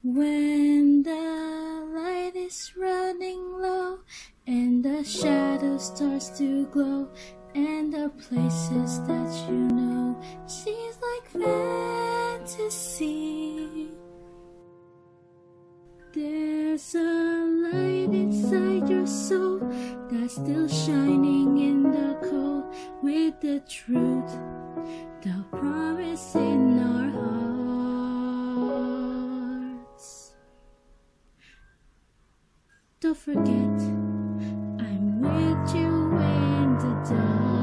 When the light is running low and the shadow starts to glow, and the places that you know seems like fantasy, there's a light inside your soul that's still shining in the cold, with the truth, the promise in our hearts. Don't forget, I'm with you in the dark.